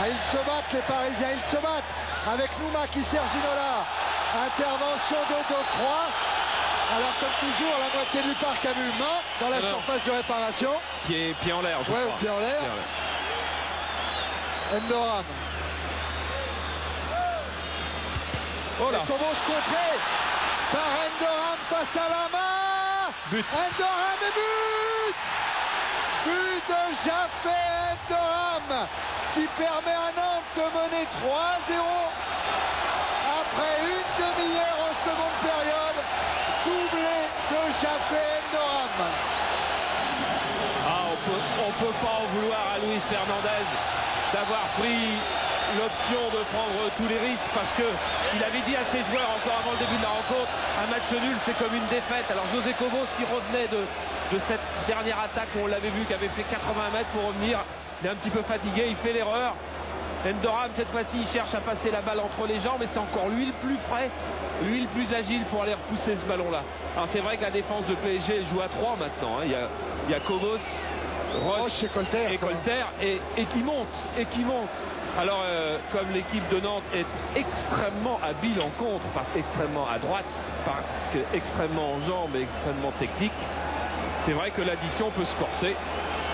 ils se battent les Parisiens, ils se battent avec Nouma qui sert Ginola. Intervention de 2-3. Alors comme toujours, la moitié du parc a vu main dans la surface de réparation. Pied en l'air, je crois. Pied en l'air. Endoram. Oh là. Kobos contré par Endoram face à la main. But. Endoram et but. But de Jaffé Endoram qui permet à Nantes de mener 3-0 après une demi-heure en seconde période. Doublé de Jaffé Endoram. On peut pas en vouloir à Luis Fernandez d'avoir pris l'option de prendre tous les risques, parce que il avait dit à ses joueurs encore avant le début de la rencontre, un match nul c'est comme une défaite. Alors José Cobos qui revenait de cette dernière attaque où on l'avait vu, qui avait fait 80 mètres pour revenir, il est un petit peu fatigué, il fait l'erreur. Endoram cette fois-ci il cherche à passer la balle entre les jambes, mais c'est encore lui le plus frais, lui le plus agile pour aller repousser ce ballon là. Alors c'est vrai que la défense de PSG joue à 3 maintenant, hein. Il y a Cobos, Roche et Colter et qui monte. Alors comme l'équipe de Nantes est extrêmement habile en contre, parce qu'extrêmement à droite, parce qu'extrêmement en jambes et extrêmement technique, c'est vrai que l'addition peut se forcer.